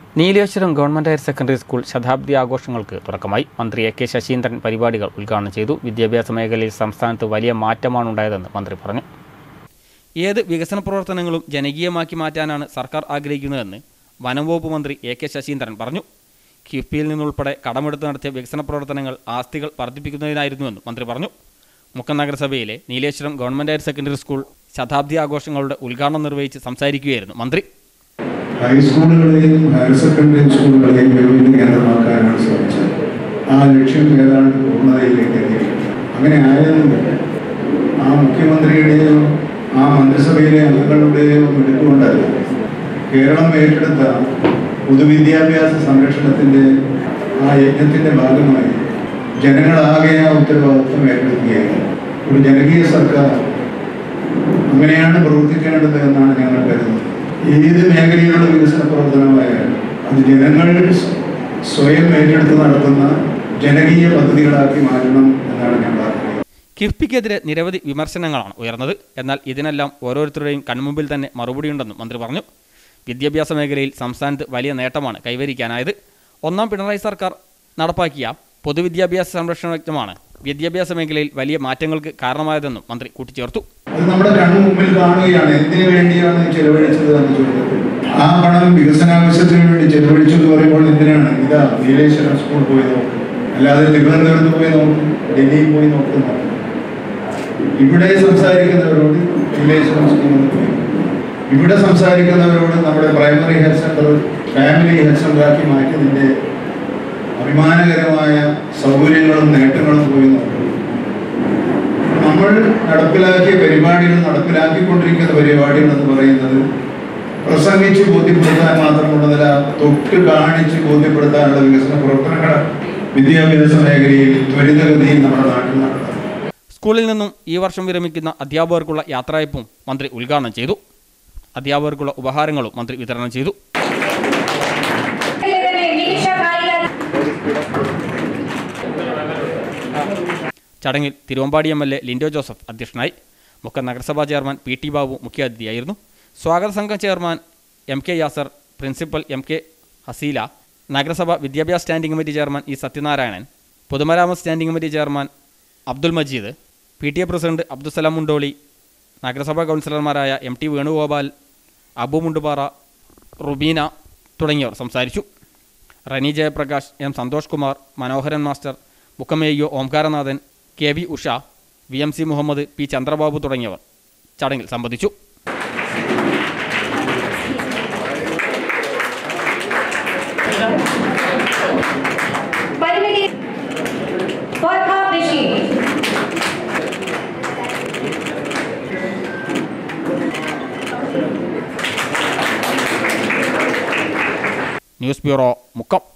Nileshwaram government higher secondary school ശതാബ്ദി ആഘോഷങ്ങൾക്ക് തുടക്കമായി. മന്ത്രി എ കെ ശശീന്ദ്രൻ പരിപാടികൾ ഉദ്ഘാടനം ചെയ്തു. വിദ്യാഭ്യാസ മേഖലയിൽ സംസ്ഥാനത്ത് വലിയ മാറ്റമാണുണ്ടായതെന്ന് മന്ത്രി പറഞ്ഞു. ഏത് വികസന പ്രവർത്തനങ്ങളും ജനകീയമാക്കി മാറ്റാനാണ് സർക്കാർ ആഗ്രഹിക്കുന്നതെന്ന് വനം വകുപ്പ് മന്ത്രി എ കെ ശശീന്ദ്രൻ പറഞ്ഞു. കിഫ്ബിയിൽ നിന്നുൾപ്പെടെ കടമെടുത്ത് നടത്തിയ വികസന പ്രവർത്തനങ്ങൾ ആസ്തികൾ വർദ്ധിപ്പിക്കുന്നതിനായിരുന്നുവെന്ന് മന്ത്രി പറഞ്ഞു. മുക്കം നഗരസഭയിലെ Neeleswaram government higher secondary school ശതാബ്ദി ആഘോഷങ്ങളുടെ ഉദ്ഘാടനം നിർവഹിച്ച് സംസാരിക്കുകയായിരുന്നു മന്ത്രി. ഹൈസ്കൂളുകളെയും ഹയർ സെക്കൻഡറി സ്കൂളുകളെയും വിവിധ കേന്ദ്രമാക്കാനാണ് ശ്രമിച്ചത്. ആ ലക്ഷ്യം ഏതാണ്ട് പൂർണ്ണതയിലേക്ക് എത്തിയിട്ടുണ്ട്. അങ്ങനെ ആയതുകൊണ്ട് ആ മുഖ്യമന്ത്രിയുടെയോ ആ മന്ത്രിസഭയിലെ അംഗങ്ങളുടെയോ എടുത്തുകൊണ്ടല്ല, കേരളം ഏറ്റെടുത്ത പൊതുവിദ്യാഭ്യാസ സംരക്ഷണത്തിൻ്റെ ആ യജ്ഞത്തിൻ്റെ ഭാഗമായി ജനങ്ങളാകെ ആ ഉത്തരവാദിത്വം ഏറ്റെടുക്കുകയായിരുന്നു. ഒരു ജനകീയ സർക്കാർ അങ്ങനെയാണ് പ്രവർത്തിക്കേണ്ടത് എന്നാണ് ഞങ്ങൾ കരുതുന്നത്. ഏത് മേഖലയിലുള്ള വികസന പ്രവർത്തനമായാലും അത് ജനങ്ങൾ സ്വയം ഏറ്റെടുത്ത് നടത്തുന്ന ജനകീയ പദ്ധതികളാക്കി മാറ്റണം എന്നാണ് ഞാൻ പറയുന്നത്. കിഫ്ബിക്കെതിരെ നിരവധി വിമർശനങ്ങളാണ് ഉയർന്നത്. എന്നാൽ ഇതിനെല്ലാം ഓരോരുത്തരുടെയും കൺമുമ്പിൽ തന്നെ മറുപടിയുണ്ടെന്നും മന്ത്രി പറഞ്ഞു. വിദ്യാഭ്യാസ മേഖലയിൽ സംസ്ഥാനത്ത് വലിയ നേട്ടമാണ് കൈവരിക്കാനായത്. ഒന്നാം പിണറായി സർക്കാർ നടപ്പാക്കിയ പൊതുവിദ്യാഭ്യാസ സംരക്ഷണ യജ്ഞമാണ് വിദ്യാഭ്യാസ മേഖലയിൽ വലിയ മാറ്റങ്ങൾക്ക് കാരണമായതെന്നും മന്ത്രി കൂട്ടിച്ചേർത്തു. അത് നമ്മുടെ കൺമുമ്പിൽ കാണുകയാണ്. എന്തിനു വേണ്ടിയാണ് ചെലവഴിച്ചത് എന്ന് ചോദിച്ചത്. ആ പണം വികസനാവശ്യത്തിന് വേണ്ടി ചെലവഴിച്ചു എന്ന് പറയുമ്പോൾ എന്തിനാണ്? ഇതാ നീലേശ്വരം സ്കൂൾ പോയി നോക്കും, അല്ലാതെ തിരുവനന്തപുരത്ത് പോയി നോക്കും, ഡൽഹിയിൽ പോയി നോക്കുന്നു. ഇവിടെ സംസാരിക്കുന്നവരോട് നീലേശ്വരം സ്കൂളിൽ പോയി, ഇവിടെ സംസാരിക്കുന്നവരോട് നമ്മുടെ primary health centre family health സെന്ററാക്കി മാറ്റിയതിൻ്റെ അഭിമാനകരമായ സൗകര്യങ്ങളും നേട്ടങ്ങളും പോയി നോക്കും. നമ്മൾ നടപ്പിലാക്കിയ പരിപാടികൾ, നടപ്പിലാക്കിക്കൊണ്ടിരിക്കുന്ന പരിപാടികൾ എന്ന് പറയുന്നത് പ്രസംഗിച്ച് ബോധ്യപ്പെടുത്താൻ മാത്രമുള്ളതല്ല, തൊട്ട് കാണിച്ച് ബോധ്യപ്പെടുത്താനുള്ള വികസന പ്രവർത്തനങ്ങൾ വിദ്യാഭ്യാസ മേഖലയിൽ ത്വരിതഗതിയിൽ നമ്മുടെ നാട്ടിൽ നടത്താം. സ്കൂളിൽ നിന്നും ഈ വർഷം വിരമിക്കുന്ന അധ്യാപകർക്കുള്ള യാത്രയയപ്പും മന്ത്രി ഉദ്ഘാടനം ചെയ്തു. അധ്യാപകർക്കുള്ള ഉപഹാരങ്ങളും മന്ത്രി വിതരണം ചെയ്തു. ചടങ്ങിൽ തിരുവമ്പാടി എം.എൽ.എ. ലിൻഡോ ജോസഫ് അധ്യക്ഷനായി. മുക്കം നഗരസഭാ ചെയർമാൻ പി.ടി. ബാബു മുഖ്യാതിഥിയായിരുന്നു. സ്വാഗത സംഘം chairman M K. Yasar, principal M K. Haseela, നഗരസഭ വിദ്യാഭ്യാസ standing committee chairman E. Sathyanarayanan, പൊതുമരാമത്ത് standing committee chairman Abdul Majeed, P T A. President Abdussalam Mundoli, നഗരസഭാ കൗൺസിലർമാരായ എം.ടി. വേണുഗോപാൽ, അബു മുണ്ടുപാറ, റുബീന തുടങ്ങിയവർ സംസാരിച്ചു. റനി ജയപ്രകാശ്, എം. സന്തോഷ് കുമാർ, മനോഹരൻ മാസ്റ്റർ, മുഖമേയ്യോ Omkaranathan, K V. Usha, V M C. Muhammad, P. Chandrababu തുടങ്ങിയവർ ചടങ്ങിൽ സംബന്ധിച്ചു. News bureau, Mukkam.